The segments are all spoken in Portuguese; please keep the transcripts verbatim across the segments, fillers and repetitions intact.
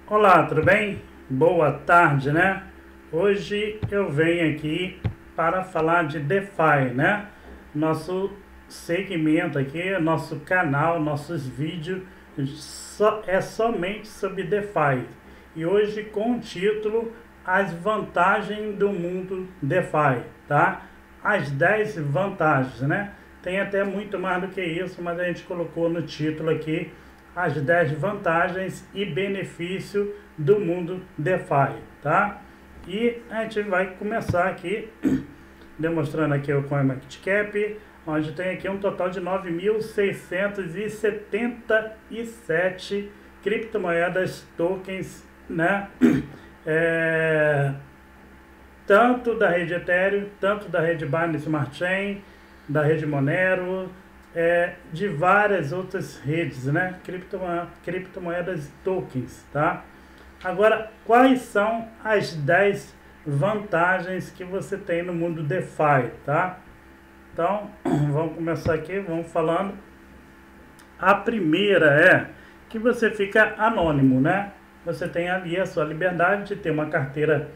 Olá, tudo bem? Boa tarde, né? Hoje eu venho aqui para falar de DeFi, né? Nosso segmento aqui, nosso canal, nossos vídeos só, é somente sobre DeFi. E hoje com o título As Vantagens do Mundo DeFi, tá? As dez vantagens, né? Tem até muito mais do que isso, mas a gente colocou no título aqui as dez vantagens e benefícios do mundo DeFi, tá? E a gente vai começar aqui demonstrando aqui o CoinMarketCap, onde tem aqui um total de nove mil seiscentos e setenta e sete criptomoedas, tokens, né? É, tanto da rede Ethereum, tanto da rede Binance Smart Chain, da rede Monero, É, de várias outras redes, né? Criptomoedas, criptomoedas tokens, tá? Agora, quais são as dez vantagens que você tem no mundo DeFi, tá? Então, vamos começar aqui, vamos falando. A primeira é que você fica anônimo, né? Você tem ali a sua liberdade de ter uma carteira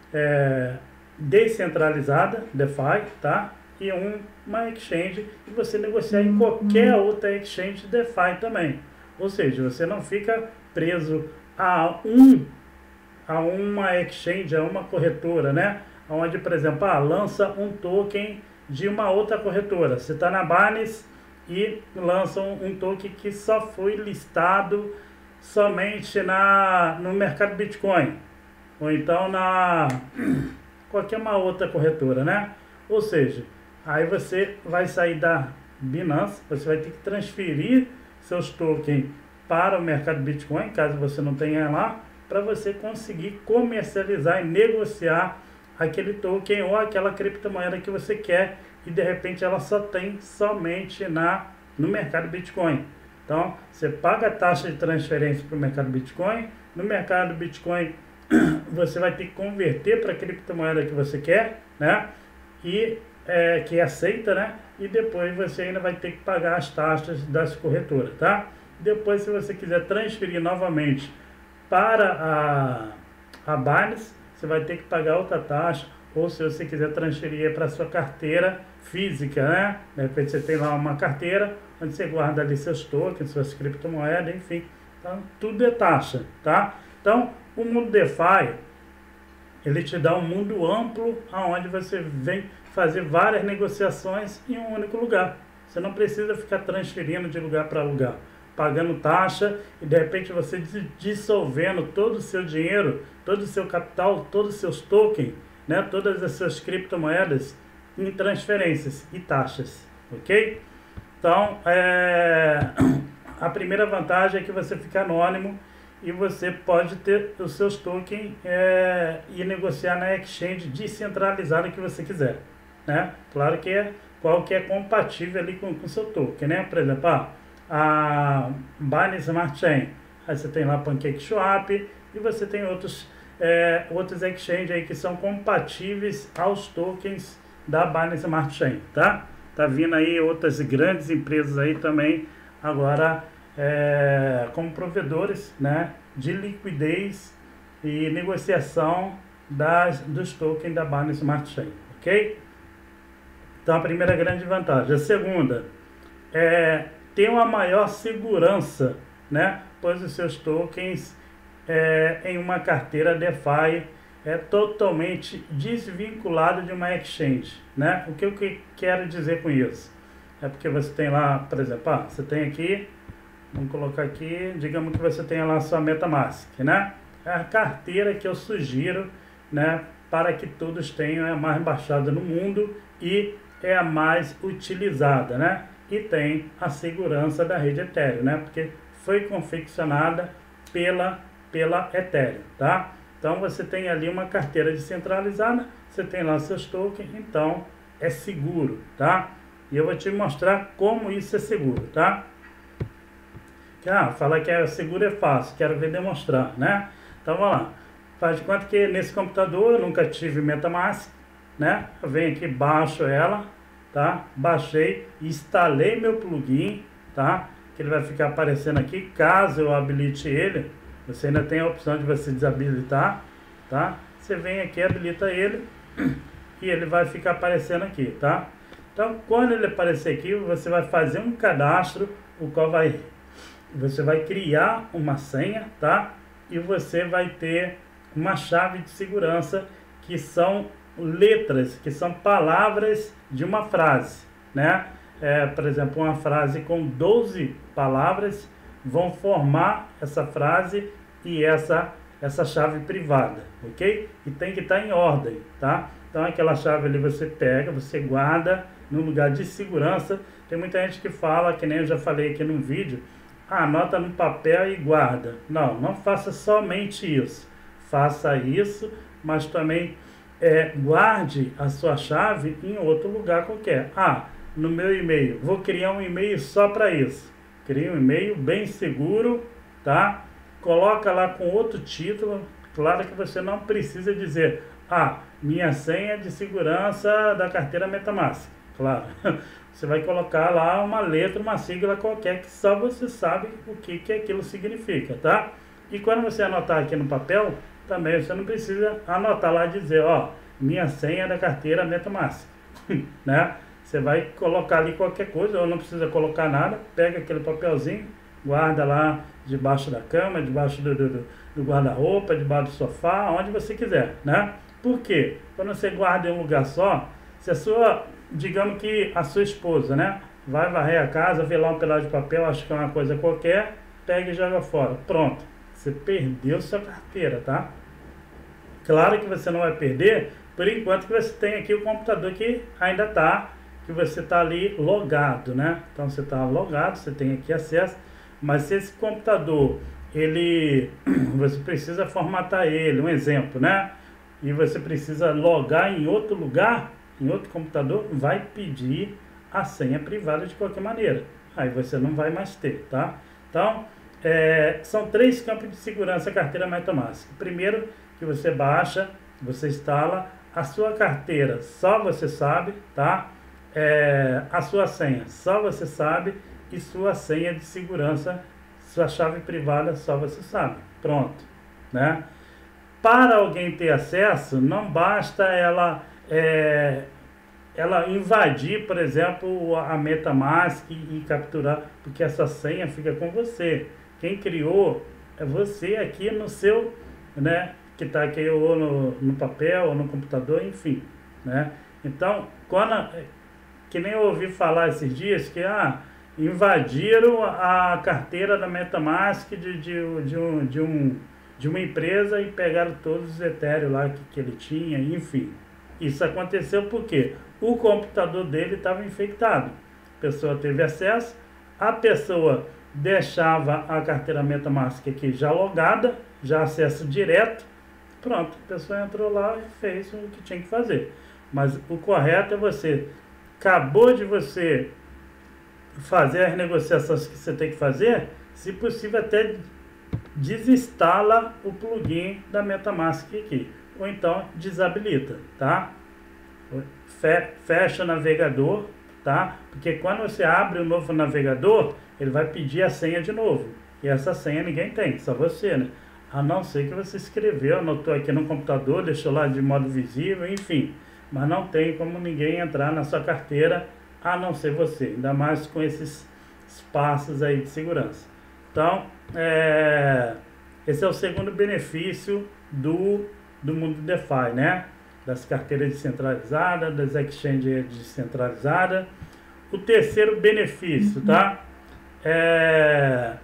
é, descentralizada, DeFi, tá? E um, uma exchange e você negociar em qualquer outra exchange DeFi também. Ou seja, você não fica preso a um a uma exchange, a uma corretora, né? Onde, por exemplo, ah, lança um token de uma outra corretora. Você está na Binance e lança um, um token que só foi listado somente na, no mercado Bitcoin. Ou então na qualquer uma outra corretora, né? Ou seja, aí você vai sair da Binance, você vai ter que transferir seus tokens para o mercado Bitcoin, caso você não tenha lá, para você conseguir comercializar e negociar aquele token ou aquela criptomoeda que você quer e de repente ela só tem somente na, no mercado Bitcoin. Então, você paga a taxa de transferência para o mercado Bitcoin, no mercado Bitcoin você vai ter que converter para a criptomoeda que você quer, né? E É, que aceita, né? E depois você ainda vai ter que pagar as taxas das corretoras, tá? Depois, se você quiser transferir novamente para a, a Binance, você vai ter que pagar outra taxa, ou se você quiser transferir para a sua carteira física, né? De repente você tem lá uma carteira, onde você guarda ali seus tokens, suas criptomoedas, enfim. Então, tudo é taxa, tá? Então, o mundo DeFi, ele te dá um mundo amplo, onde você vem fazer várias negociações em um único lugar. Você não precisa ficar transferindo de lugar para lugar, pagando taxa e de repente você dissolvendo todo o seu dinheiro, todo o seu capital, todos os seus tokens, né, todas as suas criptomoedas em transferências e taxas, ok? Então, é... a primeira vantagem é que você fica anônimo e você pode ter os seus tokens é... e negociar na exchange descentralizada que você quiser. Né? Claro que é qual que é compatível ali com o seu token, né? Por exemplo, ah, a Binance Smart Chain, aí você tem lá PancakeSwap e você tem outros é, outros exchanges aí que são compatíveis aos tokens da Binance Smart Chain, tá? Tá vindo aí outras grandes empresas aí também agora é, como provedores, né, de liquidez e negociação das, dos tokens da Binance Smart Chain, ok? Então, a primeira grande vantagem. A segunda é ter uma maior segurança, né? Pois os seus tokens é, em uma carteira DeFi é totalmente desvinculado de uma exchange, né? O que eu que quero dizer com isso? É porque você tem lá, por exemplo, ah, você tem aqui, vamos colocar aqui, digamos que você tenha lá a sua MetaMask, né? É a carteira que eu sugiro, né? Para que todos tenham, é a mais baixada no mundo e é a mais utilizada, né? E tem a segurança da rede Ethereum, né? Porque foi confeccionada pela, pela Ethereum, tá? Então, você tem ali uma carteira descentralizada, você tem lá seus tokens, então é seguro, tá? E eu vou te mostrar como isso é seguro, tá? Ah, falar que é seguro é fácil, quero ver demonstrar, né? Então, vamos lá. Faz de conta que nesse computador eu nunca tive MetaMask, né? Eu venho aqui, baixo ela, tá? Baixei, instalei meu plugin, tá? Que ele vai ficar aparecendo aqui, caso eu habilite ele, Você ainda tem a opção de você desabilitar, tá? Você vem aqui, habilita ele e ele vai ficar aparecendo aqui, tá? Então, quando ele aparecer aqui, você vai fazer um cadastro, o qual vai, você vai criar uma senha, tá? E você vai ter uma chave de segurança, que são letras, que são palavras de uma frase, né? É, por exemplo, uma frase com doze palavras vão formar essa frase e essa, essa chave privada, ok? E tem que estar em ordem, tá? Então aquela chave ali você pega, você guarda no lugar de segurança. Tem muita gente que fala, que nem eu já falei aqui no vídeo, ah, anota no papel e guarda. Não, não faça somente isso. Faça isso, mas também é, guarde a sua chave em outro lugar qualquer. Ah, no meu e-mail, vou criar um e-mail só para isso. Cria um e-mail bem seguro, tá? Coloca lá com outro título. Claro que você não precisa dizer, ah, minha senha de segurança da carteira MetaMask. Claro, você vai colocar lá uma letra, uma sigla qualquer, que só você sabe o que, que aquilo significa, tá? E quando você anotar aqui no papel, também você não precisa anotar lá e dizer, ó, minha senha da carteira MetaMask, né? Você vai colocar ali qualquer coisa, ou não precisa colocar nada, pega aquele papelzinho, guarda lá debaixo da cama, debaixo do, do, do guarda-roupa, debaixo do sofá, onde você quiser, né? Por quê? Quando você guarda em um lugar só, se a sua, digamos que a sua esposa, né, vai varrer a casa, vê lá um pedaço de papel, acha que é uma coisa qualquer, pega e joga fora. Pronto, você perdeu sua carteira, tá? Claro que você não vai perder, por enquanto que você tem aqui o computador que ainda está, que você está ali logado, né? Então você está logado, você tem aqui acesso, mas se esse computador, ele, você precisa formatar ele, um exemplo, né? E você precisa logar em outro lugar, em outro computador, vai pedir a senha privada de qualquer maneira. Aí você não vai mais ter, tá? Então, é, são três campos de segurança a carteira MetaMask. Primeiro, que você baixa, você instala a sua carteira, só você sabe, tá? É, a sua senha, só você sabe, e sua senha de segurança, sua chave privada, só você sabe. Pronto, né? Para alguém ter acesso, não basta ela, é, ela invadir, por exemplo, a MetaMask e, e capturar, porque essa senha fica com você. Quem criou é você aqui no seu, né, que está aqui ou no, no papel ou no computador, enfim, né? Então, quando, que nem eu ouvi falar esses dias que ah, invadiram a carteira da MetaMask de, de, de, um, de, um, de uma empresa e pegaram todos os Ethereum lá que, que ele tinha, enfim. Isso aconteceu porque o computador dele estava infectado. A pessoa teve acesso, a pessoa deixava a carteira MetaMask aqui já logada, já acesso direto, pronto, a pessoa entrou lá e fez o que tinha que fazer. Mas o correto é você, acabou de você fazer as negociações que você tem que fazer, se possível até desinstala o plugin da MetaMask aqui, ou então desabilita, tá? Fecha o navegador, tá? Porque quando você abre o novo navegador, ele vai pedir a senha de novo, e essa senha ninguém tem, só você, né? A não ser que você escreveu, anotou aqui no computador, deixou lá de modo visível, enfim. Mas não tem como ninguém entrar na sua carteira, a não ser você. Ainda mais com esses espaços aí de segurança. Então, é, esse é o segundo benefício do, do mundo DeFi, né? Das carteiras descentralizadas, das exchanges descentralizadas. O terceiro benefício, tá? É...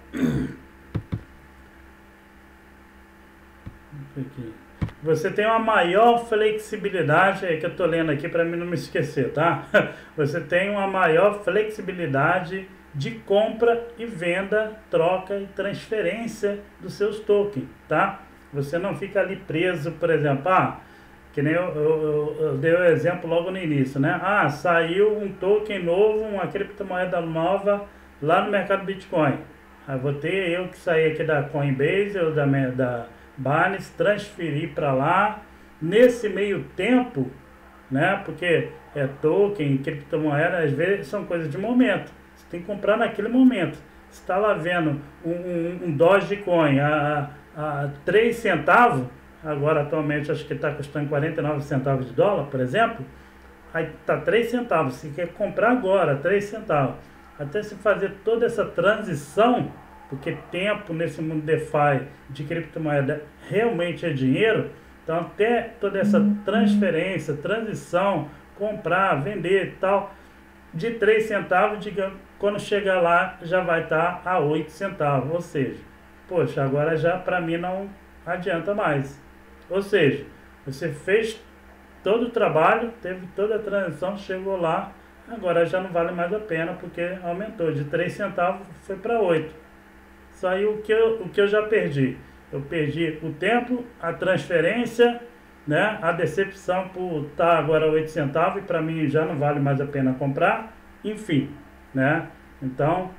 Aqui. Você tem uma maior flexibilidade, é que eu estou lendo aqui para mim não me esquecer, tá? Você tem uma maior flexibilidade de compra e venda, troca e transferência dos seus tokens, tá? Você não fica ali preso, por exemplo, ah, que nem eu, eu, eu, eu dei o exemplo logo no início, né? Ah, saiu um token novo, uma criptomoeda nova lá no mercado Bitcoin. Aí vou ter eu que sair aqui da Coinbase ou da, da Binance, transferir para lá. Nesse meio tempo, né? Porque é token, criptomoeda, às vezes são coisas de momento. Você tem que comprar naquele momento. Você está lá vendo um, um, um Dogecoin a, a três centavos, agora atualmente acho que está custando quarenta e nove centavos de dólar, por exemplo, aí está três centavos, se quer comprar agora, três centavos, até se fazer toda essa transição, porque tempo nesse mundo DeFi de criptomoeda realmente é dinheiro, então até toda essa transferência, transição, comprar, vender e tal, de três centavos, digamos, quando chegar lá já vai estar a oito centavos, ou seja, poxa, agora já para mim não adianta mais. Ou seja, você fez todo o trabalho, teve toda a transição, chegou lá, agora já não vale mais a pena porque aumentou, de três centavos foi para oito. Isso aí o que, eu, o que eu já perdi. Eu perdi o tempo, a transferência, né, a decepção por estar agora oito centavos e para mim já não vale mais a pena comprar, enfim, né? Então,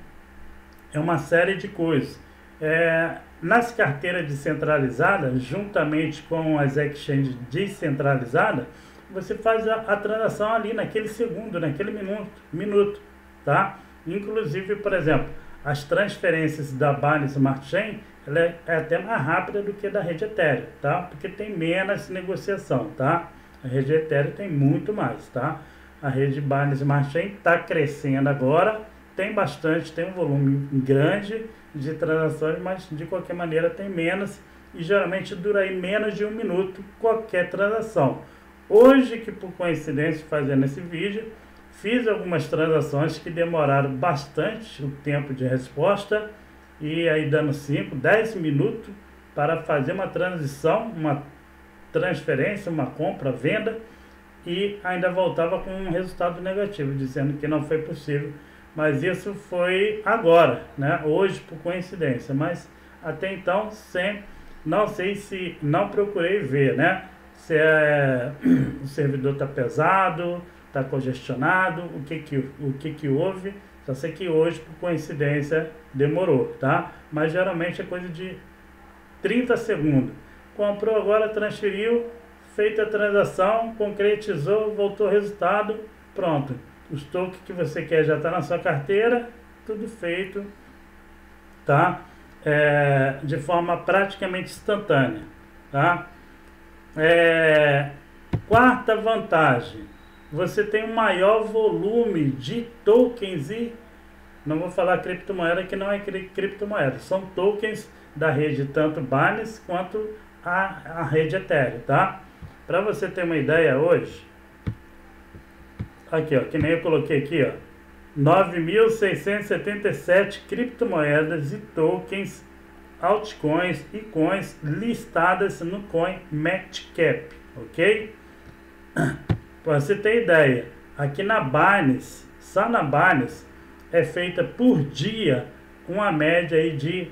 é uma série de coisas. É, nas carteiras descentralizadas, juntamente com as exchanges descentralizadas, você faz a, a transação ali naquele segundo, naquele minuto, minuto, tá? Inclusive, por exemplo, as transferências da Binance Smart Chain, ela é, é até mais rápida do que a da rede Ethereum, tá? Porque tem menos negociação, tá? A rede Ethereum tem muito mais, tá? A rede Binance Smart Chain está crescendo agora, tem bastante, tem um volume grande de transações, mas de qualquer maneira tem menos e geralmente dura aí menos de um minuto qualquer transação. Hoje, que por coincidência fazendo esse vídeo, fiz algumas transações que demoraram bastante o tempo de resposta e aí dando cinco, dez minutos para fazer uma transição, uma transferência, uma compra, venda, e ainda voltava com um resultado negativo, dizendo que não foi possível. Mas isso foi agora, né? Hoje por coincidência, mas até então sempre, não sei se, não procurei ver, né? Se é, o servidor está pesado, está congestionado, o que que, o que que houve. Só sei que hoje por coincidência demorou, tá? Mas geralmente é coisa de trinta segundos. Comprou agora, transferiu, feita a transação, concretizou, voltou o resultado, pronto. Os tokens que você quer já está na sua carteira, tudo feito, tá? É, de forma praticamente instantânea, tá? É, quarta vantagem, você tem um maior volume de tokens e, não vou falar criptomoeda que não é cri criptomoeda, são tokens da rede tanto Binance quanto a, a rede Ethereum, tá? Para você ter uma ideia hoje, aqui ó, que nem eu coloquei aqui ó, nove mil seiscentos e setenta e sete criptomoedas e tokens, altcoins e coins listadas no CoinMarketCap, ok? Para você ter ideia, aqui na Binance, só na Binance, é feita por dia uma média aí de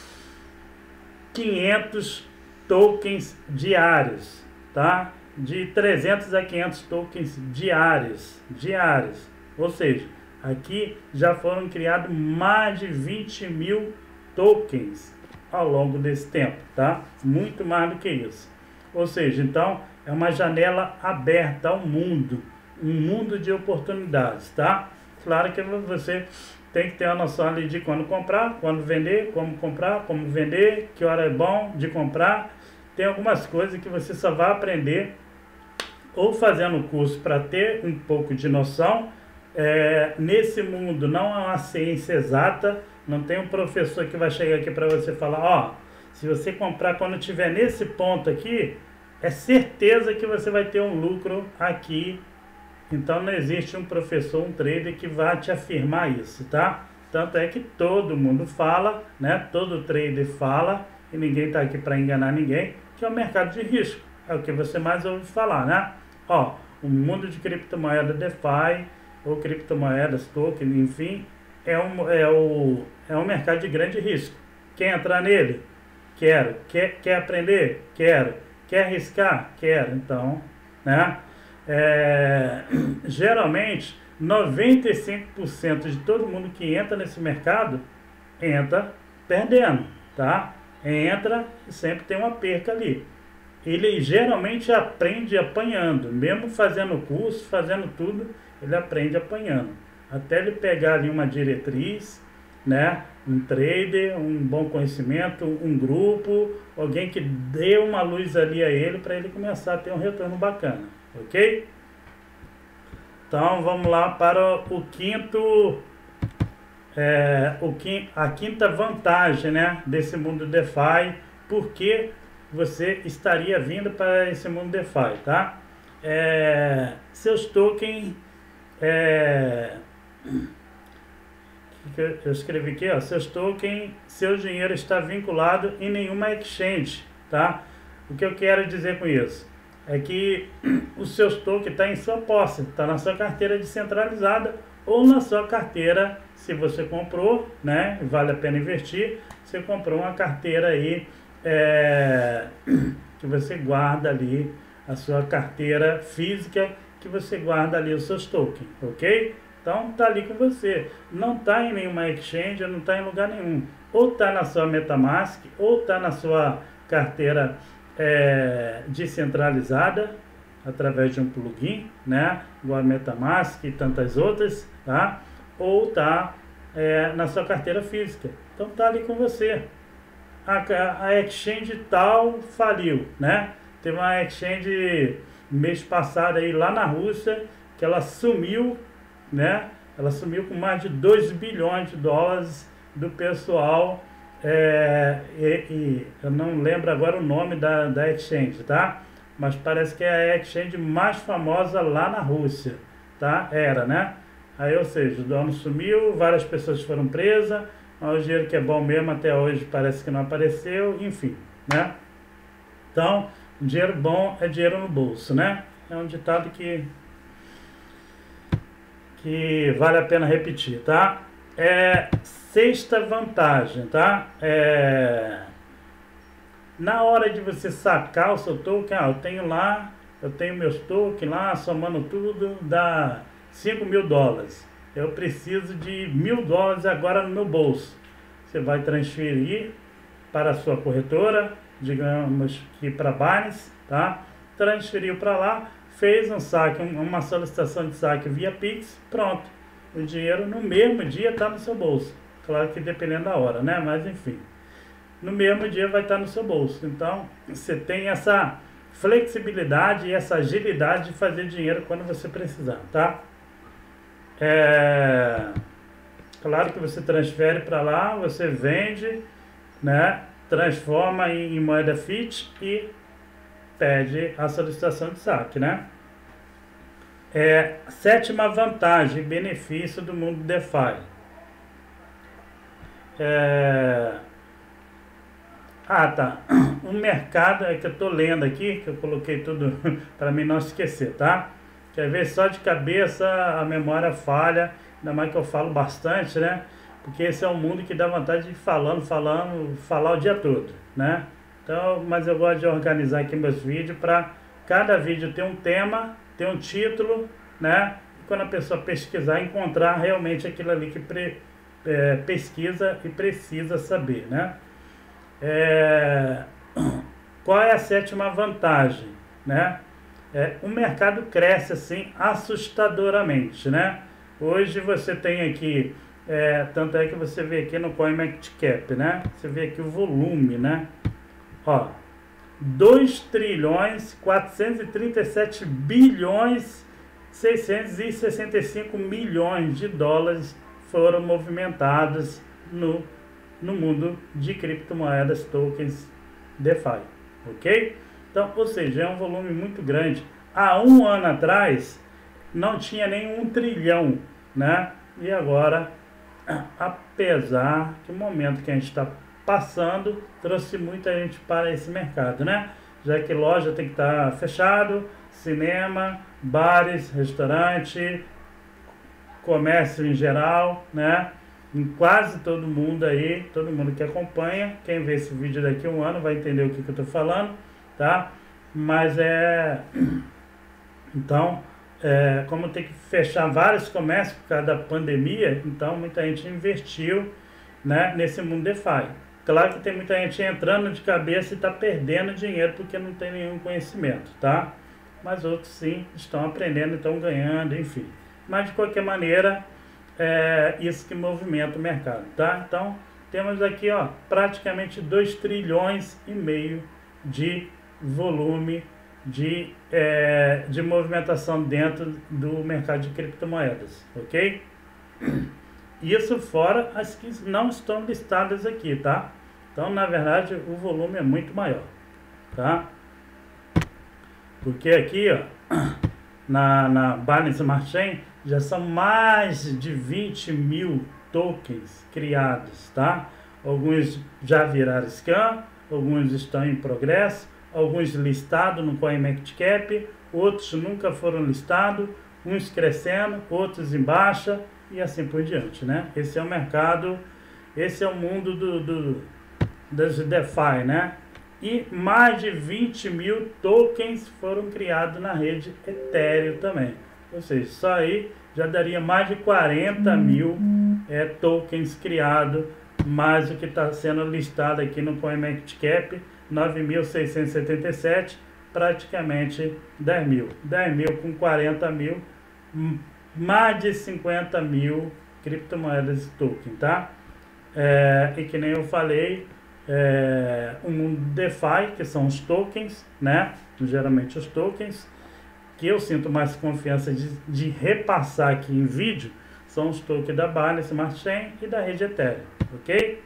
quinhentos tokens diários, tá? De trezentos a quinhentos tokens diários, diários. Ou seja, aqui já foram criados mais de vinte mil tokens ao longo desse tempo, tá? Muito mais do que isso. Ou seja, então é uma janela aberta ao mundo, um mundo de oportunidades, tá? Claro que você tem que ter uma noção ali de quando comprar, quando vender, como comprar, como vender, que hora é bom de comprar. Tem algumas coisas que você só vai aprender ou fazendo o curso para ter um pouco de noção. É, nesse mundo não é uma ciência exata, não tem um professor que vai chegar aqui para você falar, ó, se você comprar quando tiver nesse ponto aqui, é certeza que você vai ter um lucro aqui. Então não existe um professor, um trader que vai te afirmar isso, tá? Tanto é que todo mundo fala, né? Todo trader fala, e ninguém está aqui para enganar ninguém, que é o mercado de risco. É o que você mais ouve falar, né? Ó, o mundo de criptomoeda DeFi, ou criptomoedas, token, enfim, é um, é, o, é um mercado de grande risco. Quer entrar nele? Quero. Quer, quer aprender? Quero. Quer arriscar? Quero. Então, né? É, geralmente, noventa e cinco por cento de todo mundo que entra nesse mercado, entra perdendo, tá? Entra e sempre tem uma perca ali. Ele geralmente aprende apanhando, mesmo fazendo curso, fazendo tudo, ele aprende apanhando. Até ele pegar ali uma diretriz, né? um trader, um bom conhecimento, um grupo, alguém que dê uma luz ali a ele para ele começar a ter um retorno bacana, ok? Então vamos lá para o quinto, é, o quim, a quinta vantagem, né, desse mundo DeFi, porque você estaria vindo para esse mundo DeFi, tá? É, seus tokens, é, eu escrevi aqui, ó, seus tokens, seu dinheiro está vinculado em nenhuma exchange, tá? O que eu quero dizer com isso? É que os seus tokens estão em sua posse, está na sua carteira descentralizada ou na sua carteira, se você comprou, né, vale a pena investir, você comprou uma carteira aí, é, que você guarda ali, a sua carteira física, que você guarda ali os seus tokens, ok? Então tá ali com você, não tá em nenhuma exchange, não tá em lugar nenhum, ou tá na sua MetaMask, ou tá na sua carteira é, descentralizada, através de um plugin, né, igual a MetaMask e tantas outras, tá? Ou tá é, na sua carteira física, então tá ali com você. A, a exchange tal faliu, né? Teve uma exchange mês passado aí lá na Rússia, que ela sumiu, né? Ela sumiu com mais de dois bilhões de dólares do pessoal, é, e, e eu não lembro agora o nome da, da exchange, tá? Mas parece que é a exchange mais famosa lá na Rússia, tá? Era, né? Aí, ou seja, o dono sumiu, várias pessoas foram presas, mas o dinheiro que é bom mesmo até hoje parece que não apareceu, enfim, né? Então, dinheiro bom é dinheiro no bolso, né? É um ditado que que vale a pena repetir, tá? É, sexta vantagem, tá? É, na hora de você sacar o seu token, ah, eu tenho lá, eu tenho meus tokens lá, somando tudo, dá cinco mil dólares. Eu preciso de mil dólares agora no meu bolso. Você vai transferir para a sua corretora, digamos que para Binance, tá? Transferiu para lá, fez um saque, uma solicitação de saque via Pix, pronto. O dinheiro no mesmo dia está no seu bolso. Claro que dependendo da hora, né? Mas enfim, no mesmo dia vai estar no seu bolso. Então, você tem essa flexibilidade e essa agilidade de fazer dinheiro quando você precisar, tá? É... Claro que você transfere para lá, você vende, né? Transforma em, em moeda fiat e pede a solicitação de saque, né? É, sétima vantagem, benefício do mundo DeFi. É... Ah, tá. O mercado, é que eu tô lendo aqui, que eu coloquei tudo para mim não esquecer, tá? Quer ver, só de cabeça a memória falha, ainda mais que eu falo bastante, né? Porque esse é um mundo que dá vontade de ir falando, falando, falar o dia todo, né? Então, mas eu gosto de organizar aqui meus vídeos para cada vídeo ter um tema, ter um título, né? E quando a pessoa pesquisar, encontrar realmente aquilo ali que pre, é, pesquisa e precisa saber, né? É, qual é a sétima vantagem, né? É, o mercado cresce assim assustadoramente, né? Hoje você tem aqui, é, tanto é que você vê aqui no CoinMarketCap, né? Você vê aqui o volume, né? Ó, dois trilhões quatrocentos e trinta e sete bilhões seiscentos e sessenta e cinco milhões de dólares foram movimentados no, no mundo de criptomoedas, tokens, DeFi, ok? Então, ou seja, é um volume muito grande. Há um ano atrás não tinha nem um trilhão, né? E agora, apesar que o momento que a gente está passando trouxe muita gente para esse mercado, né? Já que loja tem que estar fechado, cinema, bares, restaurante, comércio em geral, né? Em quase todo mundo aí, todo mundo que acompanha, quem vê esse vídeo daqui a um ano vai entender o que, que eu estou falando, tá? Mas é... Então, é, como tem que fechar vários comércios por causa da pandemia, então muita gente investiu, né, nesse mundo DeFi. Claro que tem muita gente entrando de cabeça e está perdendo dinheiro porque não tem nenhum conhecimento, tá? Mas outros sim estão aprendendo, estão ganhando, enfim. Mas de qualquer maneira, é isso que movimenta o mercado, tá? Então, temos aqui, ó, praticamente dois trilhões e meio de volume de, é, de movimentação dentro do mercado de criptomoedas, ok? Isso fora as que não estão listadas aqui, tá? Então, na verdade, o volume é muito maior, tá? Porque aqui, ó, na, na Binance Smart Chain, já são mais de vinte mil tokens criados, tá? Alguns já viraram scan, alguns estão em progresso, alguns listados no CoinMarketCap, outros nunca foram listados, uns crescendo, outros em baixa e assim por diante, né? Esse é o mercado, esse é o mundo do, do, das DeFi, né? E mais de vinte mil tokens foram criados na rede Ethereum também. Ou seja, só aí já daria mais de quarenta mil é, tokens criados, mais o que está sendo listado aqui no CoinMarketCap, nove mil seiscentos e setenta e sete, praticamente dez mil. dez mil com quarenta mil, mais de cinquenta mil criptomoedas e token, tá? É, e que nem eu falei, é, o mundo DeFi, que são os tokens, né? Geralmente os tokens, que eu sinto mais confiança de, de repassar aqui em vídeo, são os tokens da Binance Smart Chain e da rede Ethereum, ok?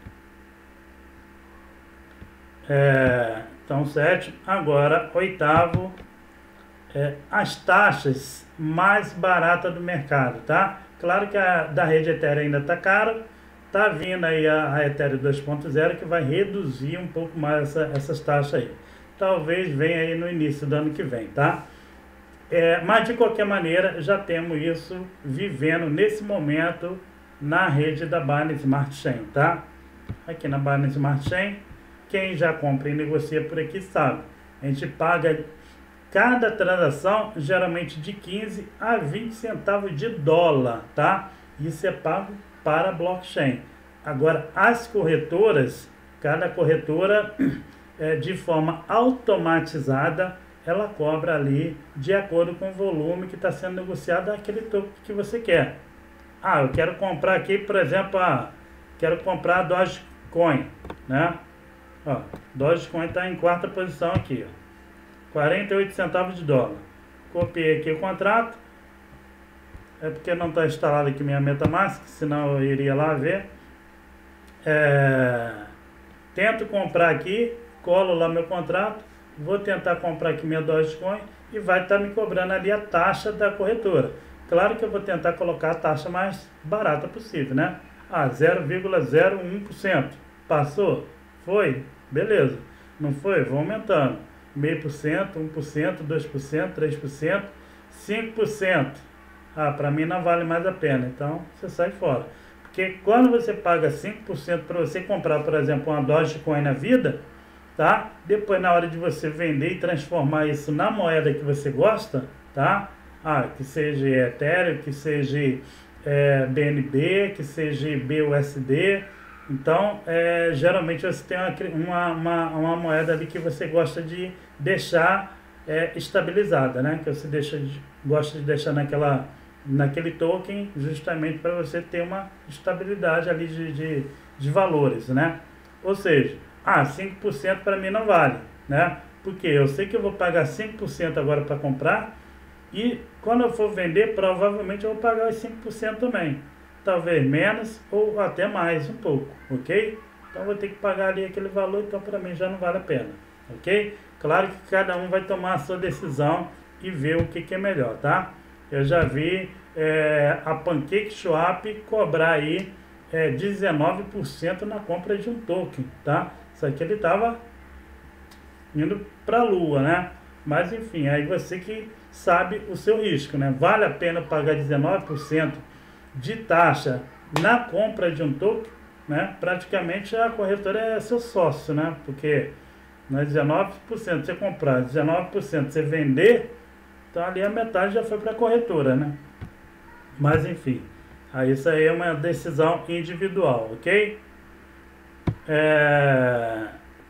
É, então, sétimo. Agora, oitavo, é, as taxas mais baratas do mercado, tá? Claro que a da rede Ethereum ainda tá cara, tá vindo aí a, a Ethereum dois ponto zero que vai reduzir um pouco mais essa, essas taxas aí. Talvez venha aí no início do ano que vem, tá? É, mas de qualquer maneira, já temos isso vivendo nesse momento na rede da Binance Smart Chain, tá? Aqui na Binance Smart Chain, quem já compra e negocia por aqui sabe, a gente paga cada transação geralmente de quinze a vinte centavos de dólar, tá? Isso é pago para blockchain. Agora, as corretoras, cada corretora é, de forma automatizada, ela cobra ali de acordo com o volume que está sendo negociado aquele token que você quer. Ah, eu quero comprar aqui, por exemplo, ah, quero comprar Dogecoin, né? Ó, Dogecoin está em quarta posição aqui, ó, quarenta e oito centavos de dólar. Copiei aqui o contrato. É porque não está instalado aqui minha MetaMask, senão eu iria lá ver. É, tento comprar aqui, colo lá meu contrato. Vou tentar comprar aqui minha Dogecoin e vai estar me cobrando ali a taxa da corretora. Claro que eu vou tentar colocar a taxa mais barata possível, né? Ah, zero vírgula zero um por cento. Passou? Foi? Beleza. Não foi? Vou aumentando. meio por cento, um por cento, dois por cento, três por cento, cinco por cento. Ah, para mim não vale mais a pena. Então, você sai fora. Porque quando você paga cinco por cento para você comprar, por exemplo, uma Dogecoin na vida, tá? Depois, na hora de você vender e transformar isso na moeda que você gosta, tá? Ah, que seja Ethereum, que seja é, B N B, que seja B U S D. Então, é, geralmente você tem uma, uma, uma moeda ali que você gosta de deixar é, estabilizada, né? Que você deixa, gosta de deixar naquela, naquele token justamente para você ter uma estabilidade ali de, de, de valores, né? Ou seja, ah, cinco por cento para mim não vale, né? Porque eu sei que eu vou pagar cinco por cento agora para comprar e quando eu for vender, provavelmente eu vou pagar os cinco por cento também. Talvez menos ou até mais um pouco, ok? Então vou ter que pagar ali aquele valor, então para mim já não vale a pena, ok? Claro que cada um vai tomar a sua decisão e ver o que, que é melhor, tá? Eu já vi é, a PancakeSwap cobrar aí é, dezenove por cento na compra de um token, tá? Isso aqui ele estava indo para a lua, né? Mas enfim, aí você que sabe o seu risco, né? Vale a pena pagar dezenove por cento de taxa na compra de um token, né? Praticamente a corretora é seu sócio, né? Porque não é dezenove por cento você comprar, dezenove por cento você vender, então ali a metade já foi para a corretora, né? Mas enfim, aí isso aí é uma decisão individual, ok? É...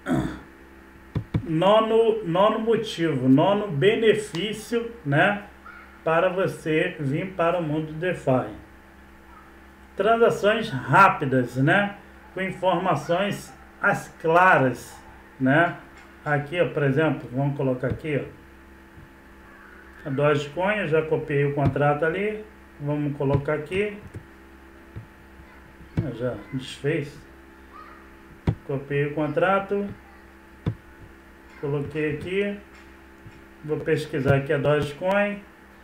Nono, nono motivo, nono benefício, né? Para você vir para o mundo DeFi. Transações rápidas, né? com informações as claras, né? Aqui, ó, por exemplo, vamos colocar aqui, ó, a Dogecoin, eu já copiei o contrato ali, vamos colocar aqui, eu já desfez, copiei o contrato, coloquei aqui, vou pesquisar aqui a Dogecoin,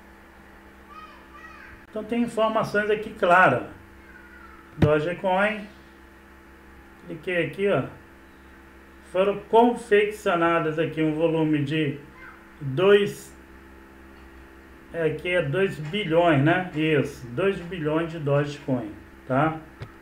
então tem informações aqui claras, Dogecoin, cliquei aqui, ó, foram confeccionadas aqui um volume de dois, aqui é dois bilhões, né? Isso, dois bilhões de Dogecoin, tá?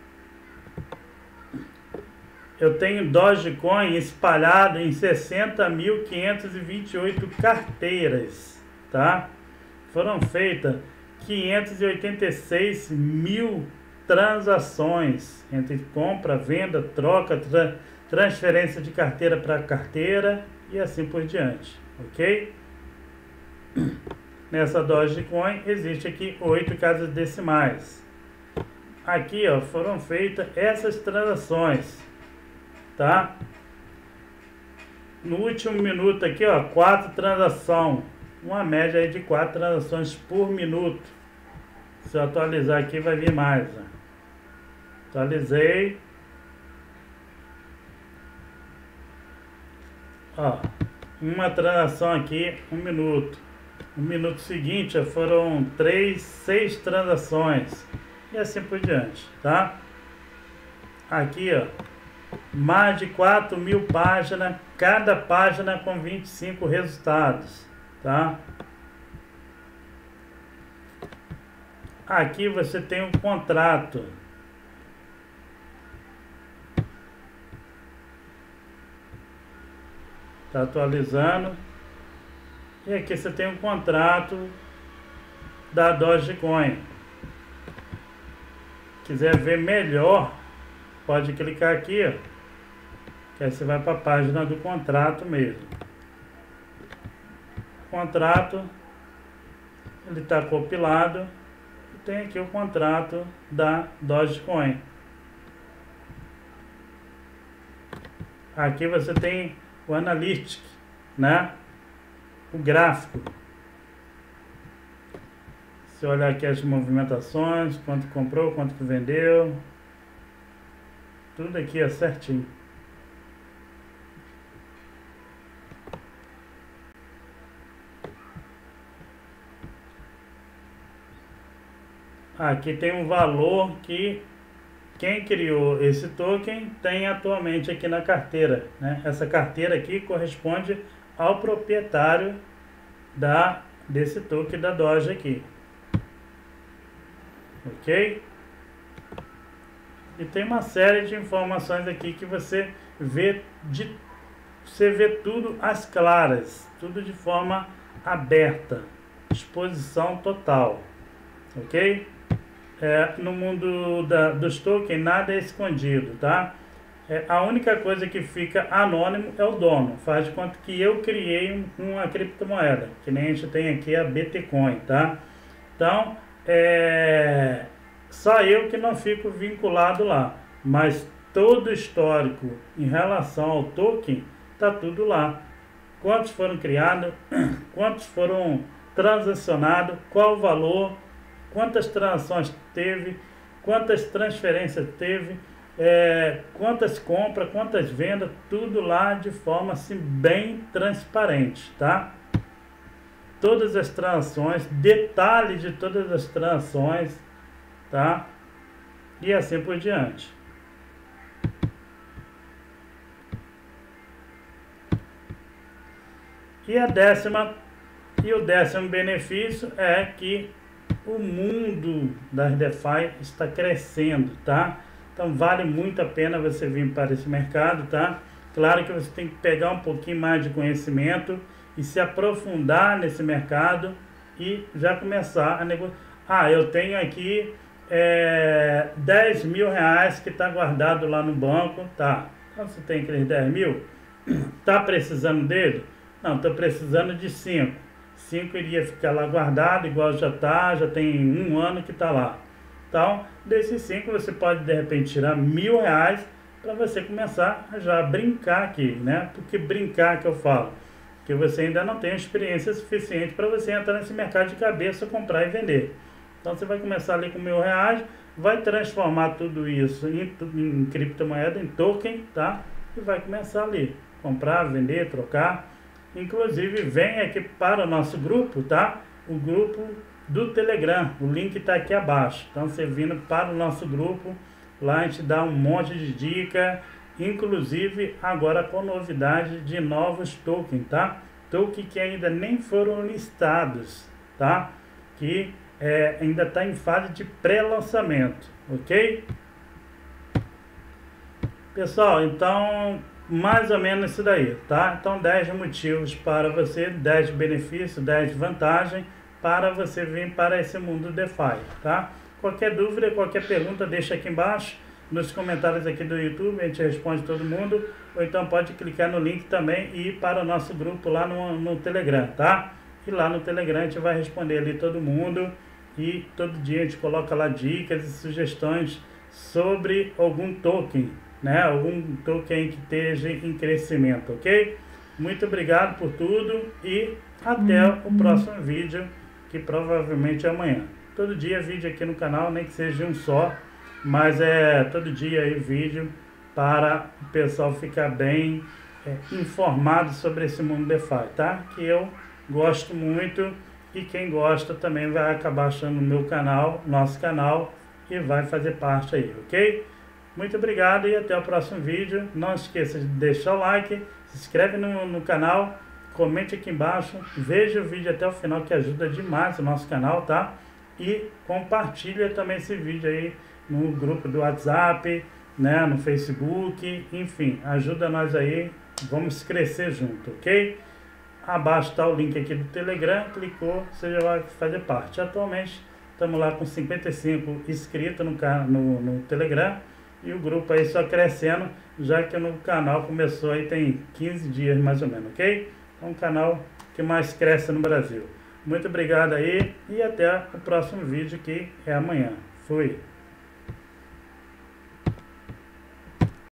Eu tenho Dogecoin espalhado em sessenta mil quinhentas e vinte e oito carteiras, tá? Foram feitas quinhentas e oitenta e seis mil transações entre compra, venda, troca, tra transferência de carteira para carteira e assim por diante, ok? Nessa Dogecoin existe aqui oito casas decimais. Aqui, ó, foram feitas essas transações, tá? No último minuto aqui, ó, quatro transações, uma média aí de quatro transações por minuto. Se eu atualizar aqui vai vir mais, ó. Atualizei. Ó, uma transação aqui, um minuto. No minuto seguinte, ó, foram três, seis transações. E assim por diante, tá? Aqui, ó, mais de quatro mil páginas, cada página com vinte e cinco resultados, tá? Aqui você tem um contrato. Tá atualizando. E aqui você tem um contrato da Dogecoin. Quiser ver melhor, pode clicar aqui, ó, que aí você vai para a página do contrato mesmo. O contrato, ele está compilado e tem aqui o contrato da Dogecoin. Aqui você tem o Analytics, né? O gráfico. Se olhar aqui as movimentações, quanto comprou, quanto que vendeu, tudo aqui é certinho. Aqui tem um valor que quem criou esse token tem atualmente aqui na carteira, né? Essa carteira aqui corresponde ao proprietário da, desse token da Doge aqui. Ok? E tem uma série de informações aqui que você vê, de, você vê tudo às claras, tudo de forma aberta, exposição total. Ok? É, no mundo da, dos tokens nada é escondido, tá? É, a única coisa que fica anônimo é o dono. Faz de conta que eu criei um, uma criptomoeda, que nem a gente tem aqui a B T Coin, tá? Então, é, só eu que não fico vinculado lá, mas todo o histórico em relação ao token tá tudo lá. Quantos foram criados, quantos foram transacionados, qual o valor, quantas transações teve, quantas transferências teve, é, quantas compras, quantas vendas, tudo lá de forma assim bem transparente, tá? Todas as transações, detalhes de todas as transações, tá? E assim por diante. E a décima e o décimo benefício é que o mundo das DeFi está crescendo, tá? Então vale muito a pena você vir para esse mercado, tá? Claro que você tem que pegar um pouquinho mais de conhecimento e se aprofundar nesse mercado e já começar a negociar. Ah, eu tenho aqui é, dez mil reais que está guardado lá no banco, tá? Então você tem aqueles dez mil, tá precisando dele? Não, estou precisando de cinco. cinco iria ficar lá guardado, igual já está, já tem um ano que está lá. Então, desses cinco você pode de repente tirar mil reais para você começar a já brincar aqui, né? Porque brincar que eu falo, que você ainda não tem experiência suficiente para você entrar nesse mercado de cabeça, comprar e vender. Então você vai começar ali com mil reais, vai transformar tudo isso em, em criptomoeda, em token, tá? E vai começar ali, comprar, vender, trocar. Inclusive vem aqui para o nosso grupo, tá? O grupo do Telegram, o link está aqui abaixo. Então você vindo para o nosso grupo, lá a gente dá um monte de dica, inclusive agora com novidade de novos tokens, tá? Token que ainda nem foram listados, tá? Que é, ainda está em fase de pré-lançamento, ok? Pessoal, então mais ou menos isso daí, tá? Então dez motivos para você, dez benefícios, dez vantagens para você vir para esse mundo DeFi, tá? Qualquer dúvida, qualquer pergunta, deixa aqui embaixo, nos comentários aqui do YouTube, a gente responde todo mundo, ou então pode clicar no link também e ir para o nosso grupo lá no, no Telegram, tá? E lá no Telegram a gente vai responder ali todo mundo, e todo dia a gente coloca lá dicas e sugestões sobre algum token, né? Algum token que esteja em crescimento, ok? Muito obrigado por tudo e até o próximo vídeo, que provavelmente é amanhã. Todo dia vídeo aqui no canal, nem que seja um só, mas é todo dia aí vídeo para o pessoal ficar bem é, informado sobre esse mundo DeFi, tá? Que eu gosto muito e quem gosta também vai acabar achando o meu canal, nosso canal, e vai fazer parte aí, ok? Muito obrigado e até o próximo vídeo. Não esqueça de deixar o like, se inscreve no, no canal, comente aqui embaixo, veja o vídeo até o final que ajuda demais o nosso canal, tá? E compartilha também esse vídeo aí no grupo do WhatsApp, né, no Facebook, enfim, ajuda nós aí, vamos crescer junto, ok? Abaixo está o link aqui do Telegram, clicou, você já vai fazer parte. Atualmente estamos lá com cinquenta e cinco inscritos no, no, no Telegram e o grupo aí só crescendo, já que no canal começou aí tem quinze dias mais ou menos, ok? É um canal que mais cresce no Brasil. Muito obrigado aí e até o próximo vídeo que é amanhã. Fui!